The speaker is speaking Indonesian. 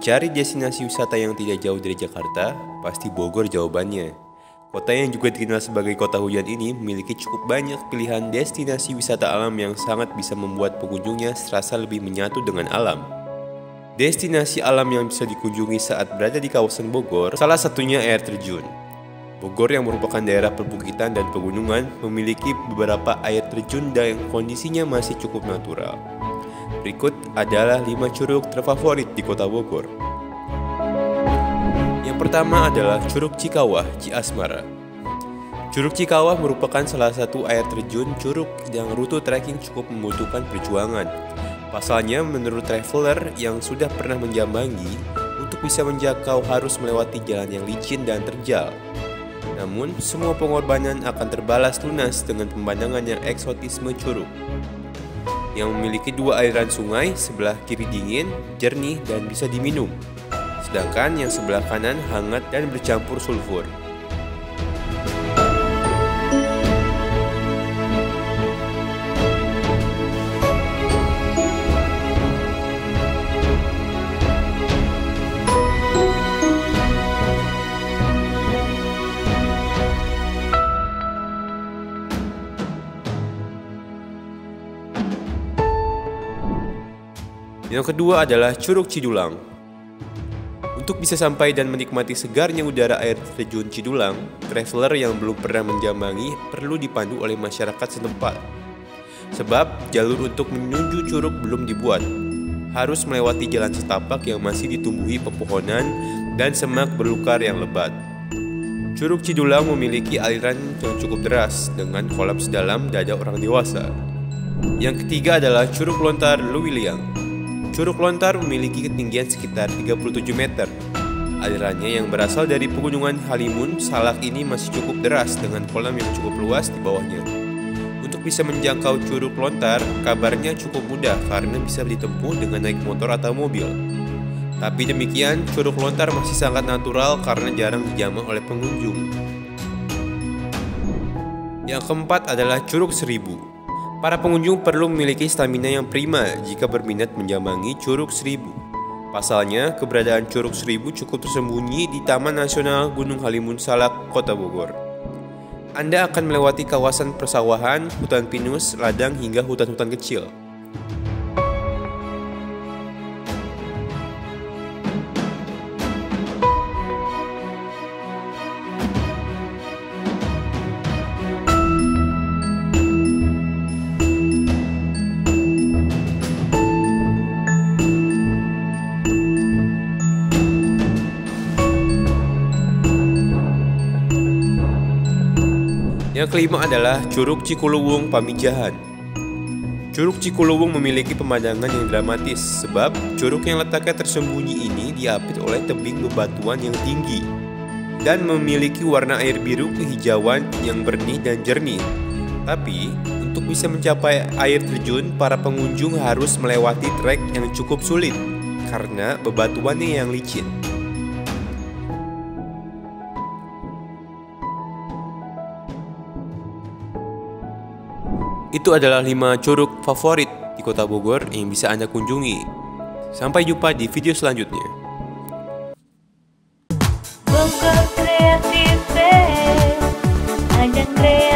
Mencari destinasi wisata yang tidak jauh dari Jakarta, pasti Bogor jawabannya. Kota yang juga dikenal sebagai kota hujan ini memiliki cukup banyak pilihan destinasi wisata alam yang sangat bisa membuat pengunjungnya serasa lebih menyatu dengan alam. Destinasi alam yang bisa dikunjungi saat berada di kawasan Bogor, salah satunya air terjun. Bogor yang merupakan daerah perbukitan dan pegunungan memiliki beberapa air terjun yang kondisinya masih cukup natural. Berikut adalah 5 curug terfavorit di kota Bogor. Yang pertama adalah Curug Cikawah, Ciasmara. Curug Cikawah merupakan salah satu air terjun curug yang rute trekking cukup membutuhkan perjuangan. Pasalnya, menurut traveler yang sudah pernah menjambangi, untuk bisa menjangkau harus melewati jalan yang licin dan terjal. Namun, semua pengorbanan akan terbalas lunas dengan pemandangan yang eksotisme curug, yang memiliki 2 aliran sungai, sebelah kiri dingin, jernih, dan bisa diminum. Sedangkan yang sebelah kanan hangat dan bercampur sulfur. Yang kedua adalah Curug Cidulang. Untuk bisa sampai dan menikmati segarnya udara air terjun Cidulang, traveler yang belum pernah menjambangi perlu dipandu oleh masyarakat setempat. Sebab jalur untuk menuju curug belum dibuat. Harus melewati jalan setapak yang masih ditumbuhi pepohonan dan semak belukar yang lebat. Curug Cidulang memiliki aliran yang cukup deras dengan kolam sedalam dada orang dewasa. Yang ketiga adalah Curug Lontar Luwiliang. Curug Lontar memiliki ketinggian sekitar 37 meter. Alirannya yang berasal dari pegunungan Halimun Salak ini masih cukup deras dengan kolam yang cukup luas di bawahnya. Untuk bisa menjangkau Curug Lontar, kabarnya cukup mudah karena bisa ditempuh dengan naik motor atau mobil. Tapi demikian, Curug Lontar masih sangat natural karena jarang dijamah oleh pengunjung. Yang keempat adalah Curug Seribu. Para pengunjung perlu memiliki stamina yang prima jika berminat menjambangi Curug Seribu. Pasalnya, keberadaan Curug Seribu cukup tersembunyi di Taman Nasional Gunung Halimun Salak, Kota Bogor. Anda akan melewati kawasan persawahan, hutan pinus, ladang, hingga hutan-hutan kecil. Yang kelima adalah Curug Cikuluwung Pamijahan. Curug Cikuluwung memiliki pemandangan yang dramatis sebab curug yang letaknya tersembunyi ini diapit oleh tebing bebatuan yang tinggi dan memiliki warna air biru kehijauan yang benih dan jernih. Tapi, untuk bisa mencapai air terjun, para pengunjung harus melewati trek yang cukup sulit karena bebatuannya yang licin. Itu adalah 5 curug favorit di kota Bogor yang bisa Anda kunjungi. Sampai jumpa di video selanjutnya. Bogor Kreatif, ajang kreatif.